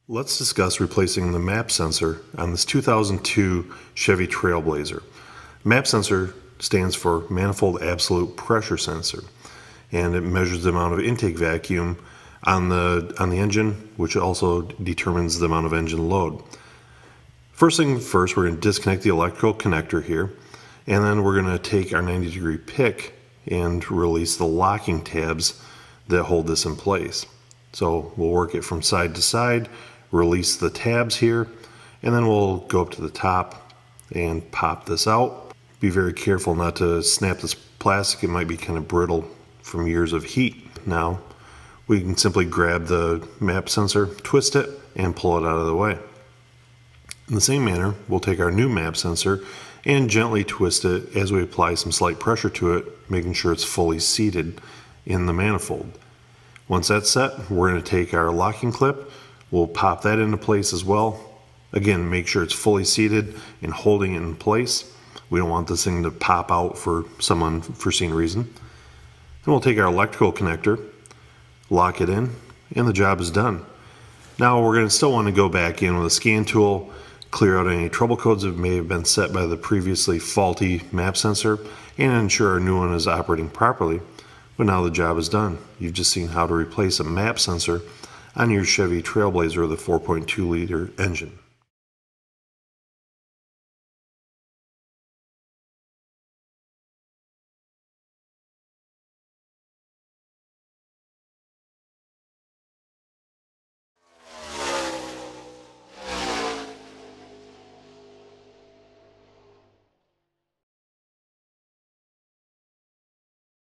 Let's discuss replacing the map sensor on this 2002 Chevy Trailblazer. MAP sensor stands for Manifold Absolute Pressure sensor, and it measures the amount of intake vacuum on the engine, which also determines the amount of engine load. First thing first, we're going to disconnect the electrical connector here, and then we're going to take our 90-degree pick and release the locking tabs that hold this in place. So we'll work it from side to side, release the tabs here, and then we'll go up to the top and pop this out. Be very careful not to snap this plastic. It might be kind of brittle from years of heat. Now we can simply grab the map sensor, twist it, and pull it out of the way. In the same manner, we'll take our new map sensor and gently twist it as we apply some slight pressure to it, making sure it's fully seated in the manifold. Once that's set, we're going to take our locking clip, we'll pop that into place as well. Again, make sure it's fully seated and holding it in place. We don't want this thing to pop out for some unforeseen reason. And we'll take our electrical connector, lock it in, and the job is done. Now we're going to still want to go back in with a scan tool, clear out any trouble codes that may have been set by the previously faulty map sensor, and ensure our new one is operating properly. But now the job is done. You've just seen how to replace a map sensor on your Chevy Trailblazer with a 4.2 liter engine.